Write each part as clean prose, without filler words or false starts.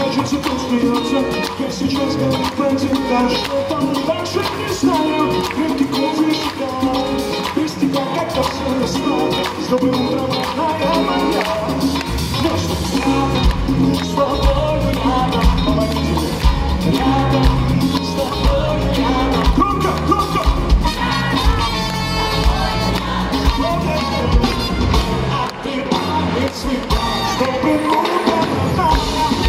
кажется, кто смеется. Я сейчас как пантера, что там дальше не знаю. Крепкий кофе считаю, без тебя как-то все ясно. С добрым утром, родная моя. Нежно рядом, с тобою рядом, помогите. Рядом, с тобою рядом. Громко, громко! Открывает цвета, с добрым утром, родная.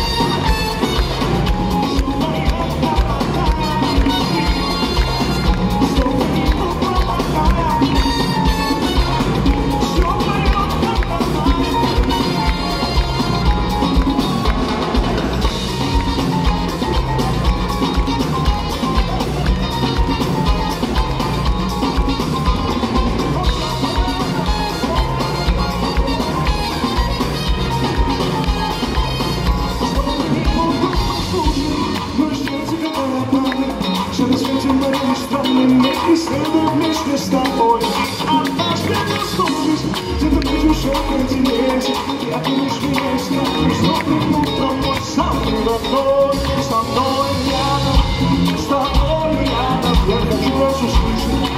И следуй вместе с тобой. Однажды проснувшись, где-то будешь в континенте. Я будешь меня снять, с добрым утром, мой самый родной. Со мной рядом, с тобой рядом. Я хочу вас услышать.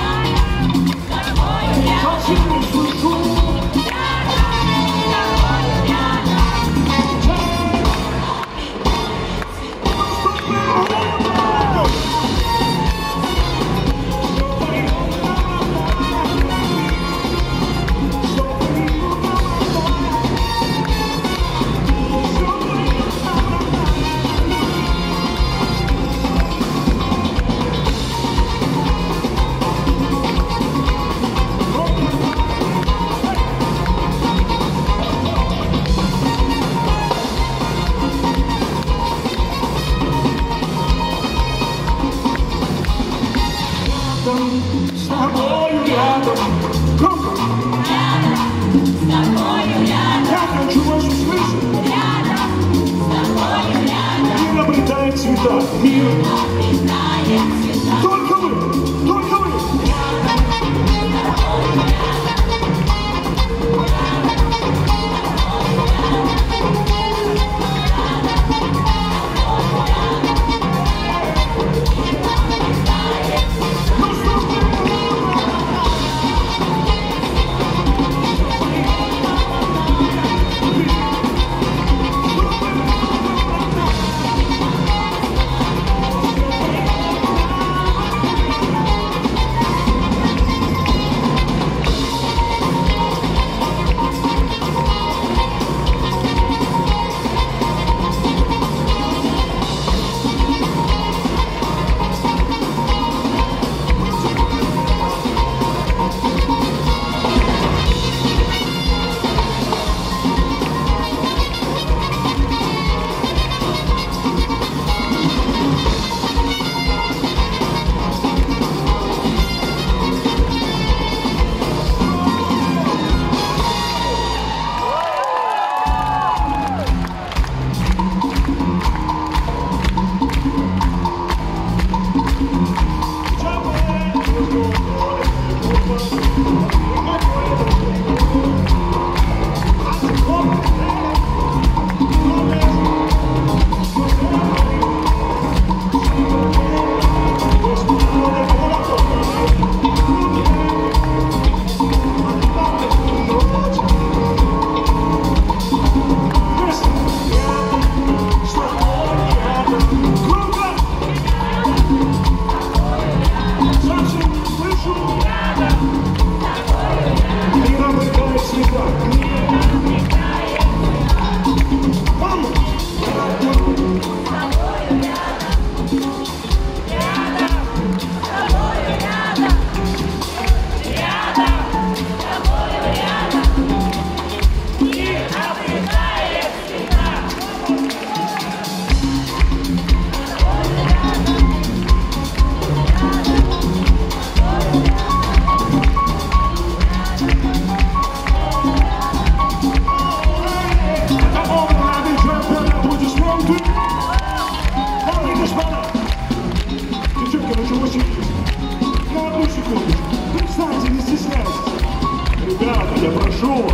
Хочу услышать. С тобою рядом, громко. Рядом, с тобою рядом. Я хочу вас услышать. Рядом, с тобою рядом. Мир обретает цвета, мир обретает цвета. Только вы, только вы. Рядом, с тобою рядом. На одну секундочку. Представьте, не стесняйтесь. Ребята, я прошу вас.